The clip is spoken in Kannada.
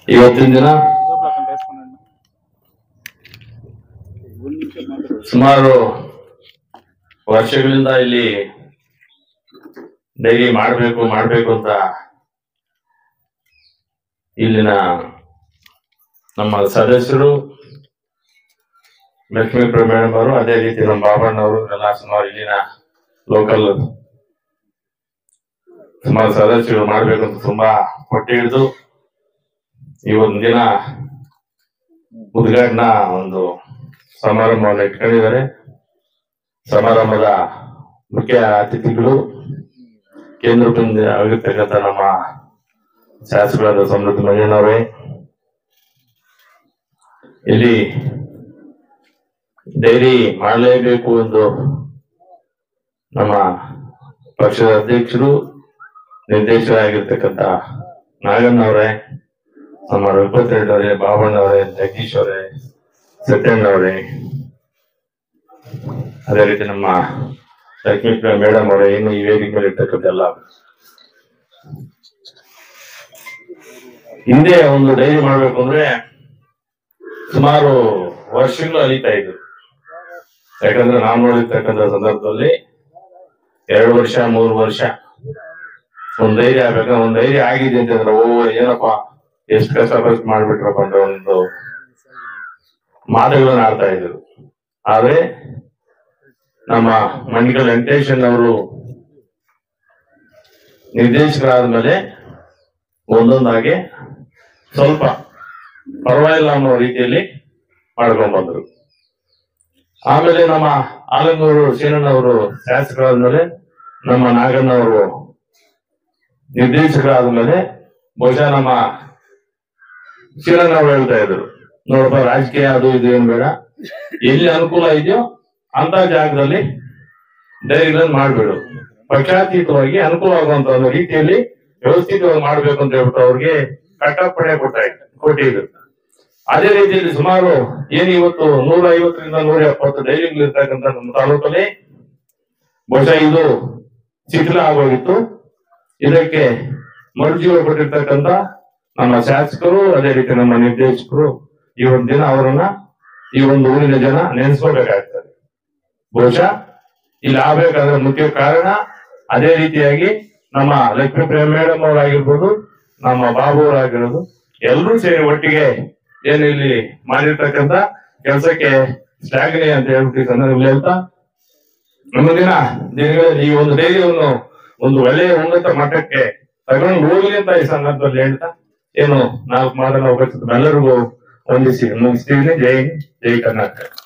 ಇವತ್ತಿನ ದಿನ ಸುಮಾರು ವರ್ಷಗಳಿಂದ ಇಲ್ಲಿ ಡೈರಿ ಮಾಡ್ಬೇಕು ಅಂತ ಇಲ್ಲಿನ ನಮ್ಮ ಸದಸ್ಯರು ಲಕ್ಷ್ಮೀ ಮೇಡಮ್ ಅವರು, ಅದೇ ರೀತಿ ನಮ್ಮ ಬಾಬಣ್ಣವರು ಎಲ್ಲ ಸುಮಾರು ಇಲ್ಲಿನ ಲೋಕಲ್ ಸುಮಾರು ಸದಸ್ಯರು ಮಾಡ್ಬೇಕಂತ ತುಂಬಾ ಹೊಟ್ಟೆ ಹಿಡಿದು ಈ ಒಂದು ದಿನ ಉದ್ಘಾಟನಾ ಒಂದು ಸಮಾರಂಭವನ್ನು ಇಟ್ಕೊಂಡಿದ್ದಾರೆ. ಸಮಾರಂಭದ ಮುಖ್ಯ ಅತಿಥಿಗಳು ಕೇಂದ್ರದಿಂದ ಆಗಿರ್ತಕ್ಕಂಥ ನಮ್ಮ ಶಾಸಕರಾದ ಸಮೃದ್ಧಿ ಮಂಜಣ್ಣವರೇ, ಇಲ್ಲಿ ಡೈರಿ ಮಾಡಲೇಬೇಕು ಎಂದು ನಮ್ಮ ಪಕ್ಷದ ಅಧ್ಯಕ್ಷರು ನಿರ್ದೇಶಕರಾಗಿರ್ತಕ್ಕಂಥ ನಾಗಣ್ಣವರೇ, ನಮ್ಮ ರಘುಪತಿಯವರೇ, ಬಾಬಣ್ಣವರೇ, ಜಗದೀಶ್ ಅವರೇ, ಸತ್ಯಣ್ಣವರೇ, ಅದೇ ರೀತಿ ನಮ್ಮ ಲಕ್ಷ್ಮೀ ಮೇಡಮ್ ಅವರೇ, ಇನ್ನು ಈ ವೇದಿಕೆ ಮೇಲೆ ಇರ್ತಕ್ಕಂಥ ಎಲ್ಲ ಹಿಂದೆ ಒಂದು ಡೈರಿ ಮಾಡ್ಬೇಕು ಅಂದ್ರೆ ಸುಮಾರು ವರ್ಷಗಳು ಅಲೀತಾ ಇದ್ರು. ಯಾಕಂದ್ರೆ ನಾವು ನೋಡಿರ್ತಕ್ಕಂಥ ಸಂದರ್ಭದಲ್ಲಿ 2 ವರ್ಷ 3 ವರ್ಷ ಒಂದ್ ಧೈರ್ಯ ಆಗ್ಬೇಕಂದ್ರೆ ಒಂದ್ ಧೈರ್ಯ ಆಗಿದೆ ಅಂತಂದ್ರೆ ಏನಪ್ಪಾ ಎಷ್ಟು ಕಷ್ಟಪಟ್ಟು ಮಾಡ್ಬಿಟ್ರಪ್ಪ ಅಂತ ಒಂದು ಮಾತುಗಳನ್ನ ಆಡ್ತಾ ಇದ್ರು. ಆದ್ರೆ ನಮ್ಮ ಮಣಿಕಲ್ ವೆಂಕಟೇಶನ್ ಅವರು ನಿರ್ದೇಶಕರಾದ್ಮೇಲೆ ಒಂದೊಂದಾಗಿ ಸ್ವಲ್ಪ ಪರವಾಗಿಲ್ಲ ಅನ್ನೋ ರೀತಿಯಲ್ಲಿ ಮಾಡ್ಕೊಂಡ್ ಬಂದ್ರು. ಆಮೇಲೆ ನಮ್ಮ ಆಲಂಗೂರು ಶೀನಣ್ಣವರು ಶಾಸಕರಾದ್ಮೇಲೆ ನಮ್ಮ ನಾಗಣ್ಣವರು ನಿರ್ದೇಶಕರಾದ್ಮೇಲೆ ಬಹುಶಃ ನಮ್ಮ ಶೀನಣ್ಣವರು ಹೇಳ್ತಾ ಇದ್ರು, ನೋಡಪ್ಪ ರಾಜಕೀಯ ಅದು ಇದು ಏನ್ ಬೇಡ, ಎಲ್ಲಿ ಅನುಕೂಲ ಇದೆಯೋ ಅಂತ ಜಾಗದಲ್ಲಿ ಡೈರಿಗಳನ್ನು ಮಾಡ್ಬಿಡು, ಪಕ್ಷಾತೀತವಾಗಿ ಅನುಕೂಲ ಆಗುವಂತ ಒಂದು ರೀತಿಯಲ್ಲಿ ವ್ಯವಸ್ಥಿತವಾಗಿ ಮಾಡ್ಬೇಕು ಅಂತ ಹೇಳ್ಬಿಟ್ಟು ಅವ್ರಿಗೆ ಕಟ್ಟಪ್ಪಣೆ ಕೊಟ್ಟಿದ್ರು. ಅದೇ ರೀತಿಯಲ್ಲಿ ಸುಮಾರು ಏನು ಇವತ್ತು 150ರಿಂದ 170 ಡೈರಿಗಳು ಇರ್ತಕ್ಕಂಥ ನಮ್ಮ ತಾಲೂಕಲ್ಲಿ ಬಹುಶಃ ಇದು ಶಿಥಿಲ ಆಗೋಗಿತ್ತು. ಇದಕ್ಕೆ ಮರುಜೀವ ಕೊಟ್ಟಿರ್ತಕ್ಕಂಥ ನಮ್ಮ ಶಾಸಕರು, ಅದೇ ರೀತಿ ನಮ್ಮ ನಿರ್ದೇಶಕರು ಈ ಒಂದು ದಿನ ಅವರನ್ನ ಈ ಒಂದು ಊರಿನ ಜನ ನೆನೆಸ್ಕೋಬೇಕಾಗ್ತದೆ. ಬಹುಶಃ ಇಲ್ಲಿ ಆಗ್ಬೇಕಾದ್ರೆ ಮುಖ್ಯ ಕಾರಣ ಅದೇ ರೀತಿಯಾಗಿ ನಮ್ಮ ಲಕ್ಷ್ಮೀ ಮೇಡಮ್ ಅವರಾಗಿರ್ಬೋದು, ನಮ್ಮ ಬಾಬು ಅವರಾಗಿರೋದು, ಎಲ್ಲರೂ ಸೇರಿ ಒಟ್ಟಿಗೆ ಏನು ಇಲ್ಲಿ ಮಾಡಿರ್ತಕ್ಕಂಥ ಕೆಲಸಕ್ಕೆ ಶ್ಲಾಘನೆ ಅಂತ ಹೇಳ್ಬಿಟ್ಟು ಸಂದರ್ಭದಲ್ಲಿ ಹೇಳ್ತಾ, ಮುಂದಿನ ದಿನಗಳಲ್ಲಿ ಈ ಒಂದು ಡೈರಿಯನ್ನು ಒಂದು ಒಳ್ಳೆಯ ಉನ್ನತ ಮಟ್ಟಕ್ಕೆ ತಗೊಂಡು ಹೋಗ್ಲಿ ಅಂತ ಈ ಸಂದರ್ಭದಲ್ಲಿ ಹೇಳ್ತಾ ಏನು 4 ಮಾತನ್ನ ಅವಕಾಶ ಎಲ್ಲರಿಗೂ ವಂದಿಸಿ ಮುಗಿಸ್ತೀವಿ. ಜೈ ಕರ್ನಾಟಕ.